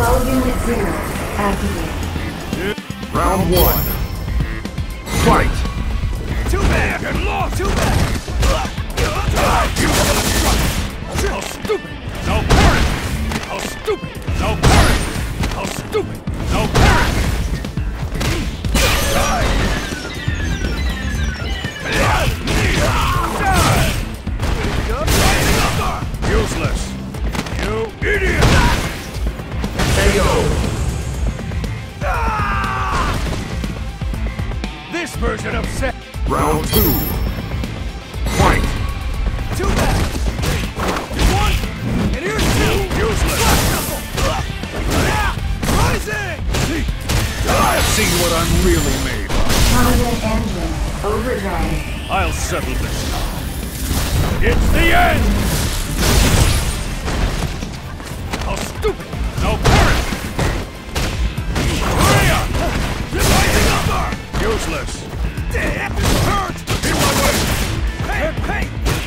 Well Unit 0 activated. Round 1. Fight! Too bad! Get lost! Too bad! How stupid! No parry! How stupid! No parry! How stupid! No parry! Useless! You idiot! KO! This version of Seth! Round 2. Fight! Too bad! One! And here's two! Useless! Rising! I've seen what I'm really made of. Combat engine overdrive. I'll settle this now. It's the end! How stupid! No parry! Hurry up! Rising upper! Useless! Damn! This hurts! In my way! Hey! Hey!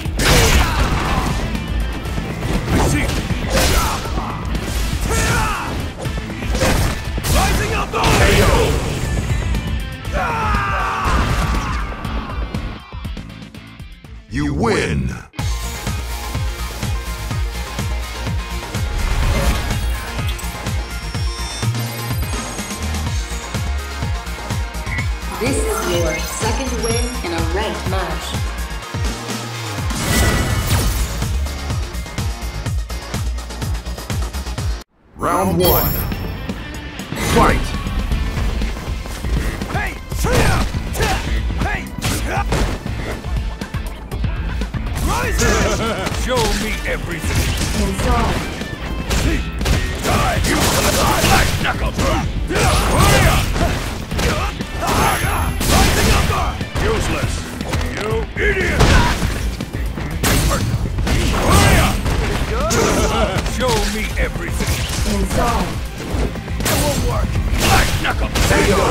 I see! Rising up! KO! You win! This is your second win in a ranked match. Round 1. Fight! Hey! Hey! Rising! Show me everything! Installed. See! Die! You black knuckles! Hurry up! Rising up! Useless! You idiot! Hurry up! Show me everything! Installed. It won't work! Black knuckles! KO!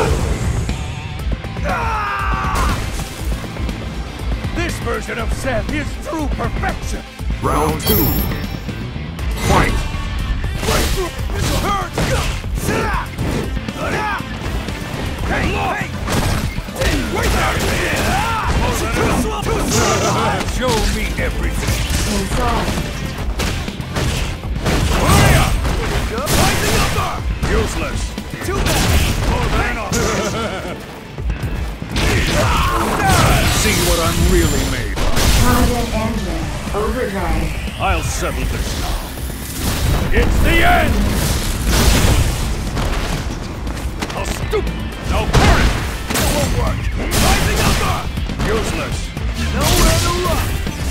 This version of Seth is true perfection! Round 2. Fight! Right through! This hurts! Hey! Hey! Wait there! Show me everything! Installed. Hurry up! Rising up! Useless! Too bad! Oh, man off! See what I'm really made of. Combat engine overdrive. I'll settle this now. It's the end! How stupid! No parry! It won't work! Rising up! Useless! Nowhere to run!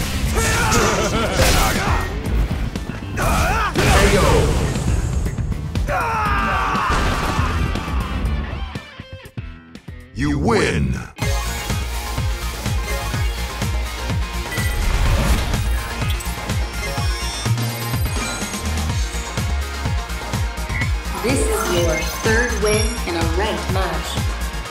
KO! You win! This is your third win in a ranked match.